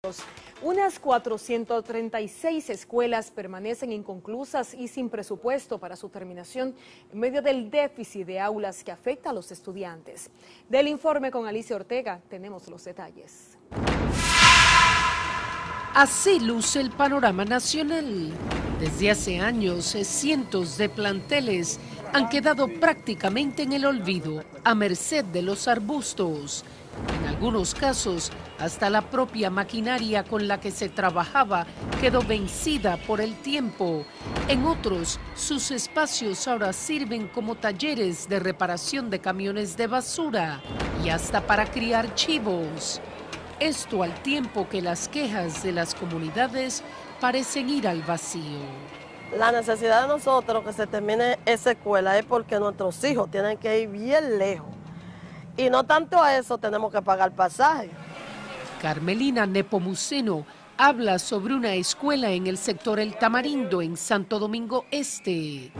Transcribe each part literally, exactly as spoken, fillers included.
Unas cuatrocientas treinta y seis escuelas permanecen inconclusas y sin presupuesto para su terminación en medio del déficit de aulas que afecta a los estudiantes. Del informe con Alicia Ortega tenemos los detalles. Así luce el panorama nacional. Desde hace años, cientos de planteles han quedado prácticamente en el olvido, a merced de los arbustos. En algunos casos, hasta la propia maquinaria con la que se trabajaba quedó vencida por el tiempo. En otros, sus espacios ahora sirven como talleres de reparación de camiones de basura y hasta para criar chivos. Esto al tiempo que las quejas de las comunidades parecen ir al vacío. La necesidad de nosotros que se termine esa escuela es porque nuestros hijos tienen que ir bien lejos. Y no tanto a eso tenemos que pagar pasaje. Carmelina Nepomuceno habla sobre una escuela en el sector El Tamarindo, en Santo Domingo Este.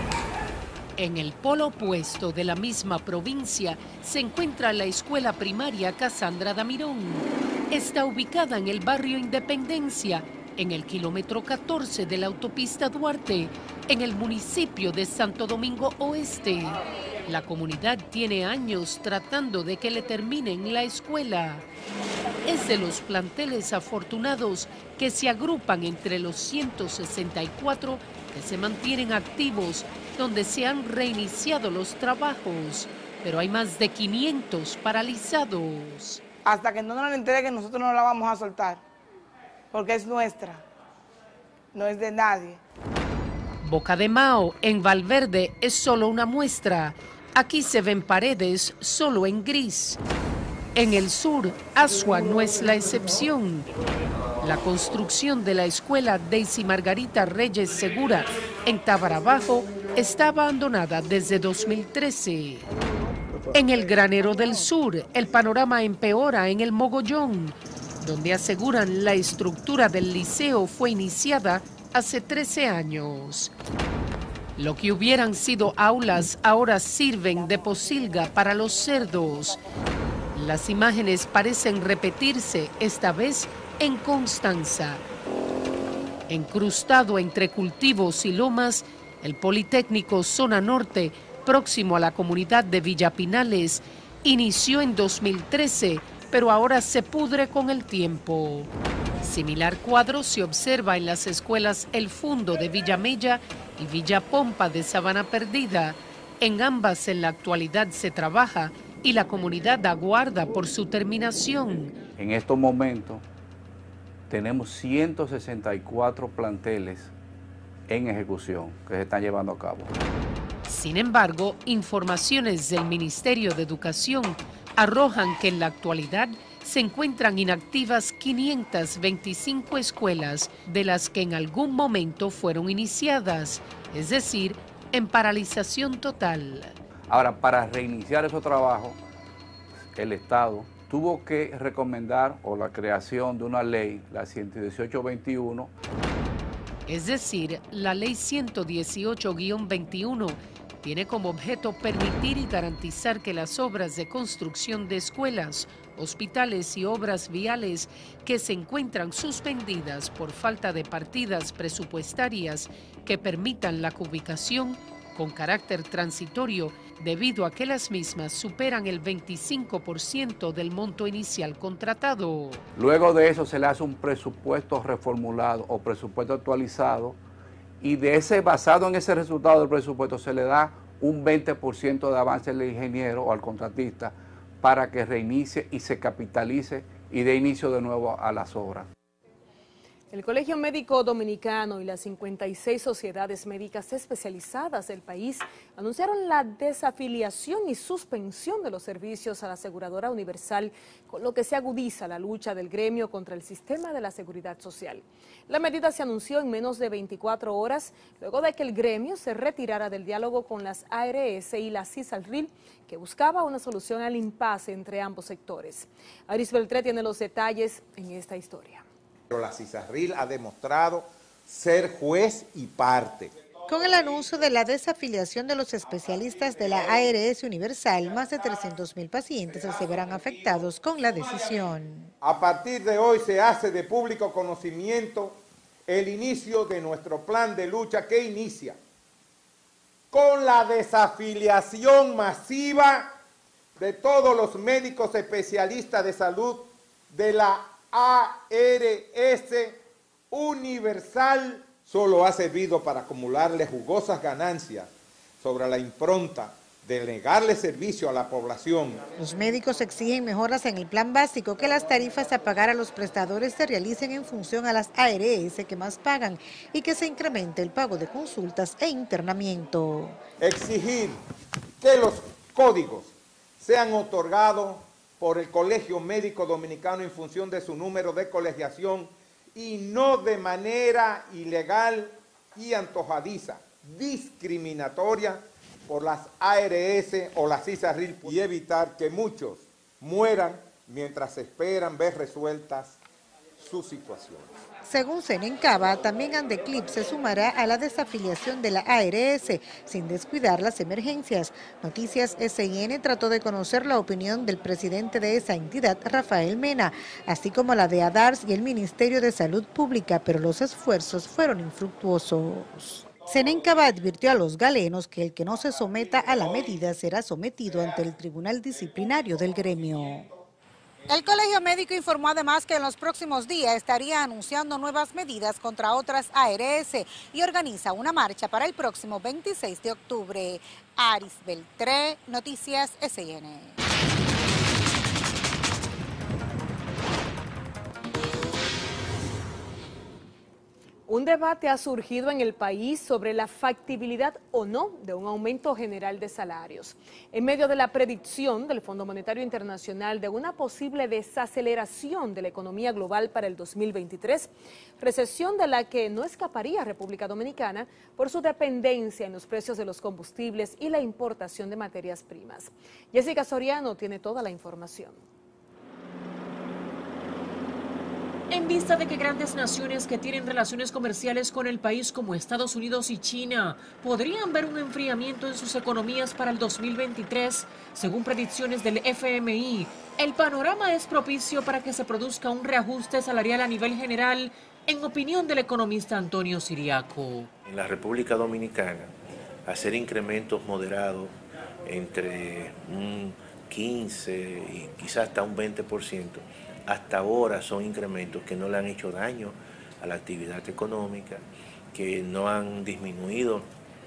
En el polo opuesto de la misma provincia se encuentra la escuela primaria Casandra Damirón. Está ubicada en el barrio Independencia, en el kilómetro catorce de la autopista Duarte, en el municipio de Santo Domingo Oeste. La comunidad tiene años tratando de que le terminen la escuela. Es de los planteles afortunados que se agrupan entre los ciento sesenta y cuatro que se mantienen activos, donde se han reiniciado los trabajos, pero hay más de quinientos paralizados. Hasta que no nos la entreguen, nosotros no la vamos a soltar, porque es nuestra, no es de nadie. Boca de Mao, en Valverde, es solo una muestra. Aquí se ven paredes solo en gris. En el sur, Asua no es la excepción. La construcción de la escuela Daisy Margarita Reyes Segura, en Tabarabajo, está abandonada desde dos mil trece. En el Granero del Sur, el panorama empeora en el Mogollón, donde aseguran la estructura del liceo fue iniciada hace trece años. Lo que hubieran sido aulas ahora sirven de posilga para los cerdos. Las imágenes parecen repetirse, esta vez en Constanza. Encrustado entre cultivos y lomas, el Politécnico Zona Norte, próximo a la comunidad de Villapinales, inició en dos mil trece, pero ahora se pudre con el tiempo. Similar cuadro se observa en las escuelas El Fundo de Villamella y Villa Pompa de Sabana Perdida. En ambas en la actualidad se trabaja y la comunidad aguarda por su terminación. En estos momentos tenemos ciento sesenta y cuatro planteles en ejecución que se están llevando a cabo. Sin embargo, informaciones del Ministerio de Educación arrojan que en la actualidad se encuentran inactivas quinientas veinticinco escuelas, de las que en algún momento fueron iniciadas, es decir, en paralización total. Ahora, para reiniciar esos trabajos, el Estado tuvo que recomendar o la creación de una ley, la ciento dieciocho veintiuno. Es decir, la ley ciento dieciocho guión veintiuno tiene como objeto permitir y garantizar que las obras de construcción de escuelas, hospitales y obras viales que se encuentran suspendidas por falta de partidas presupuestarias que permitan la ubicación con carácter transitorio debido a que las mismas superan el veinticinco por ciento del monto inicial contratado. Luego de eso se le hace un presupuesto reformulado o presupuesto actualizado y de ese, basado en ese resultado del presupuesto, se le da un veinte por ciento de avance al ingeniero o al contratista para que reinicie y se capitalice y dé inicio de nuevo a las obras. El Colegio Médico Dominicano y las cincuenta y seis sociedades médicas especializadas del país anunciaron la desafiliación y suspensión de los servicios a la aseguradora universal, con lo que se agudiza la lucha del gremio contra el sistema de la seguridad social. La medida se anunció en menos de veinticuatro horas, luego de que el gremio se retirara del diálogo con las A R S y la CISALRIL, que buscaba una solución al impasse entre ambos sectores. Aris Beltré tiene los detalles en esta historia. Pero la CISALRIL ha demostrado ser juez y parte Con el anuncio de la desafiliación de los especialistas de la A R S Universal, más de trescientos mil pacientes se verán afectados con la decisión. A partir de hoy se hace de público conocimiento el inicio de nuestro plan de lucha que inicia con la desafiliación masiva de todos los médicos especialistas de salud de la A R S Universal. Solo ha servido para acumularle jugosas ganancias sobre la impronta de negarle servicio a la población. Los médicos exigen mejoras en el plan básico, que las tarifas a pagar a los prestadores se realicen en función a las A R S que más pagan y que se incremente el pago de consultas e internamiento. Exigir que los códigos sean otorgados por el Colegio Médico Dominicano en función de su número de colegiación y no de manera ilegal y antojadiza, discriminatoria por las A R S o las ISARRIL, y evitar que muchos mueran mientras esperan ver resueltas sus situaciones. Según Senencaba, también Andeclip se sumará a la desafiliación de la A R S, sin descuidar las emergencias. Noticias S I N trató de conocer la opinión del presidente de esa entidad, Rafael Mena, así como la de ADARS y el Ministerio de Salud Pública, pero los esfuerzos fueron infructuosos. Senencaba advirtió a los galenos que el que no se someta a la medida será sometido ante el Tribunal Disciplinario del gremio. El Colegio Médico informó además que en los próximos días estaría anunciando nuevas medidas contra otras A R S y organiza una marcha para el próximo veintiséis de octubre. Aris Beltré, Noticias S I N. Un debate ha surgido en el país sobre la factibilidad o no de un aumento general de salarios. En medio de la predicción del Fondo Monetario Internacional de una posible desaceleración de la economía global para el dos mil veintitrés, recesión de la que no escaparía República Dominicana por su dependencia en los precios de los combustibles y la importación de materias primas. Jessica Soriano tiene toda la información. En vista de que grandes naciones que tienen relaciones comerciales con el país como Estados Unidos y China podrían ver un enfriamiento en sus economías para el dos mil veintitrés, según predicciones del F M I, el panorama es propicio para que se produzca un reajuste salarial a nivel general, en opinión del economista Antonio Siriaco. En la República Dominicana, hacer incrementos moderados entre un quince y quizás hasta un veinte por ciento, hasta ahora son incrementos que no le han hecho daño a la actividad económica, que no han disminuido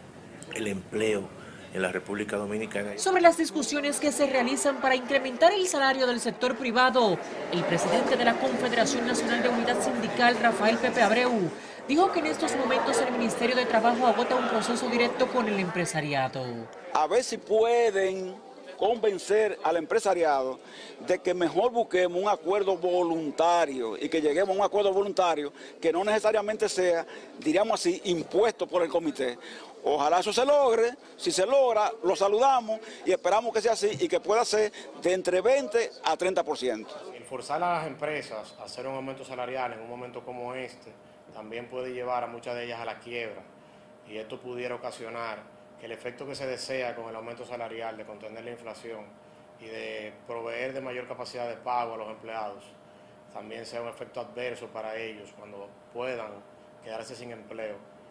el empleo en la República Dominicana. Sobre las discusiones que se realizan para incrementar el salario del sector privado, el presidente de la Confederación Nacional de Unidad Sindical, Rafael Pepe Abreu, dijo que en estos momentos el Ministerio de Trabajo agota un proceso directo con el empresariado. A ver si pueden convencer al empresariado de que mejor busquemos un acuerdo voluntario y que lleguemos a un acuerdo voluntario que no necesariamente sea, diríamos así, impuesto por el comité. Ojalá eso se logre. Si se logra, lo saludamos y esperamos que sea así y que pueda ser de entre veinte a treinta por ciento. El forzar a las empresas a hacer un aumento salarial en un momento como este también puede llevar a muchas de ellas a la quiebra, y esto pudiera ocasionar que el efecto que se desea con el aumento salarial de contener la inflación y de proveer de mayor capacidad de pago a los empleados también sea un efecto adverso para ellos cuando puedan quedarse sin empleo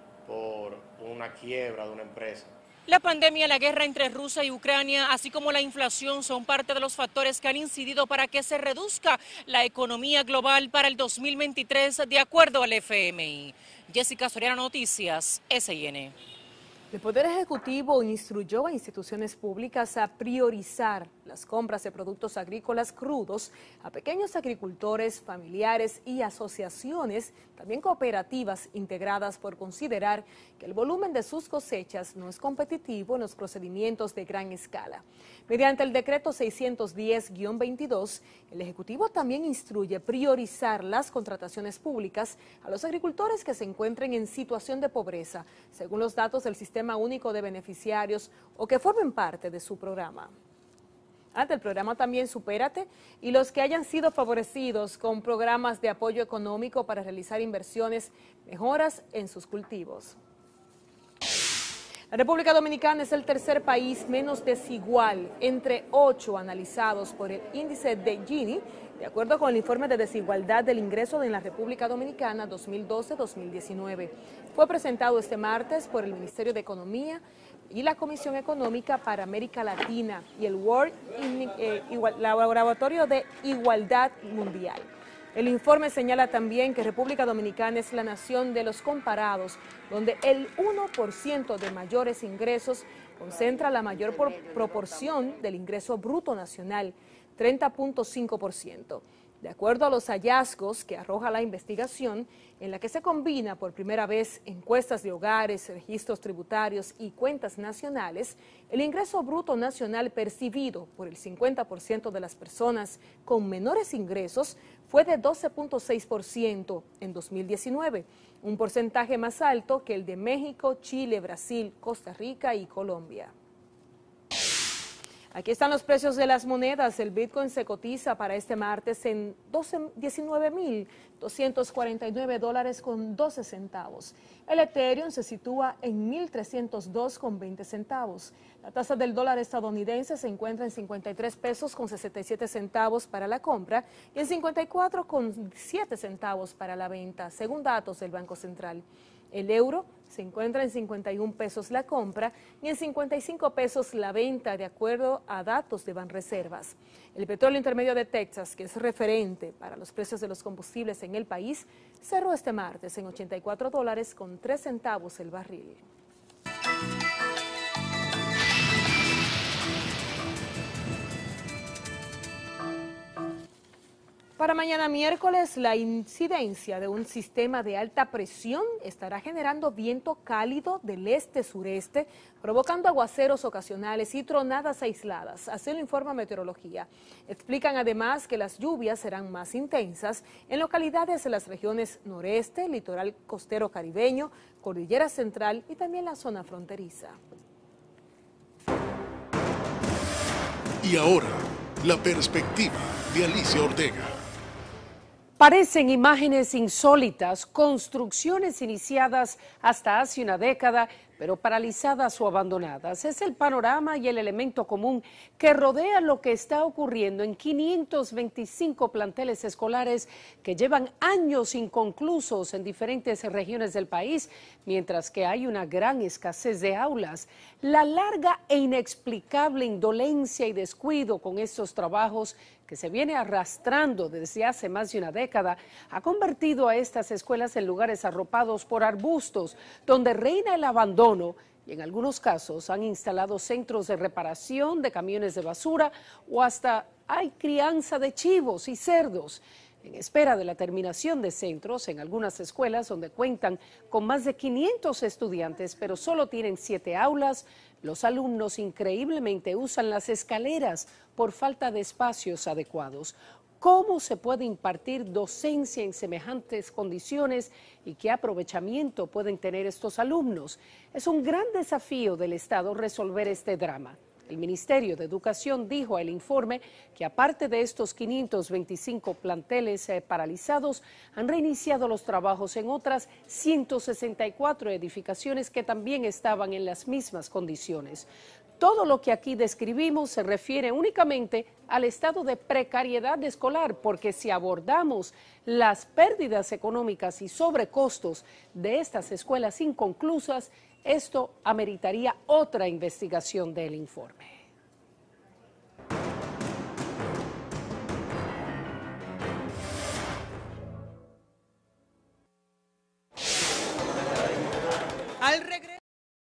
por una quiebra de una empresa. La pandemia, la guerra entre Rusia y Ucrania, así como la inflación, son parte de los factores que han incidido para que se reduzca la economía global para el dos mil veintitrés, de acuerdo al F M I. Jessica Soriano, Noticias S I N. El Poder Ejecutivo instruyó a instituciones públicas a priorizar las compras de productos agrícolas crudos a pequeños agricultores, familiares y asociaciones, también cooperativas integradas, por considerar que el volumen de sus cosechas no es competitivo en los procedimientos de gran escala. Mediante el decreto seiscientos diez guión veintidós, el Ejecutivo también instruye priorizar las contrataciones públicas a los agricultores que se encuentren en situación de pobreza, según los datos del Sistema Único de Beneficiarios o que formen parte de su programa. Ante el programa también Supérate y los que hayan sido favorecidos con programas de apoyo económico para realizar inversiones, mejoras en sus cultivos. La República Dominicana es el tercer país menos desigual entre ocho analizados por el índice de Gini, de acuerdo con el informe de desigualdad del ingreso en la República Dominicana dos mil doce a dos mil diecinueve. Fue presentado este martes por el Ministerio de Economía y la Comisión Económica para América Latina y el World In, eh, Igual, Laboratorio de Igualdad Mundial. El informe señala también que República Dominicana es la nación de los comparados, donde el uno por ciento de mayores ingresos concentra la mayor por proporción del ingreso bruto nacional, treinta punto cinco por ciento. De acuerdo a los hallazgos que arroja la investigación, en la que se combina por primera vez encuestas de hogares, registros tributarios y cuentas nacionales, el ingreso bruto nacional percibido por el cincuenta por ciento de las personas con menores ingresos fue de doce punto seis por ciento en dos mil diecinueve, un porcentaje más alto que el de México, Chile, Brasil, Costa Rica y Colombia. Aquí están los precios de las monedas. El Bitcoin se cotiza para este martes en diecinueve mil doscientos cuarenta y nueve dólares con doce centavos. El Ethereum se sitúa en mil trescientos dos con veinte centavos. La tasa del dólar estadounidense se encuentra en cincuenta y tres pesos con sesenta y siete centavos para la compra y en cincuenta y cuatro con siete centavos para la venta, según datos del Banco Central. El euro se encuentra en cincuenta y un pesos la compra y en cincuenta y cinco pesos la venta, de acuerdo a datos de Banreservas. El petróleo intermedio de Texas, que es referente para los precios de los combustibles en el país, cerró este martes en ochenta y cuatro dólares con tres centavos el barril. Para mañana miércoles, la incidencia de un sistema de alta presión estará generando viento cálido del este-sureste, provocando aguaceros ocasionales y tronadas aisladas, así lo informa Meteorología. Explican además que las lluvias serán más intensas en localidades de las regiones noreste, litoral costero caribeño, cordillera central y también la zona fronteriza. Y ahora, la perspectiva de Alicia Ortega. Parecen imágenes insólitas, construcciones iniciadas hasta hace una década, pero paralizadas o abandonadas. Es el panorama y el elemento común que rodea lo que está ocurriendo en quinientos veinticinco planteles escolares que llevan años inconclusos en diferentes regiones del país, mientras que hay una gran escasez de aulas. La larga e inexplicable indolencia y descuido con estos trabajos que se viene arrastrando desde hace más de una década, ha convertido a estas escuelas en lugares arropados por arbustos, donde reina el abandono y en algunos casos han instalado centros de reparación de camiones de basura o hasta hay crianza de chivos y cerdos. En espera de la terminación de centros, en algunas escuelas donde cuentan con más de quinientos estudiantes, pero solo tienen siete aulas, los alumnos increíblemente usan las escaleras por falta de espacios adecuados. ¿Cómo se puede impartir docencia en semejantes condiciones y qué aprovechamiento pueden tener estos alumnos? Es un gran desafío del Estado resolver este drama. El Ministerio de Educación dijo al informe que aparte de estos quinientos veinticinco planteles eh, paralizados, han reiniciado los trabajos en otras ciento sesenta y cuatro edificaciones que también estaban en las mismas condiciones. Todo lo que aquí describimos se refiere únicamente al estado de precariedad escolar, porque si abordamos las pérdidas económicas y sobrecostos de estas escuelas inconclusas, esto ameritaría otra investigación del informe.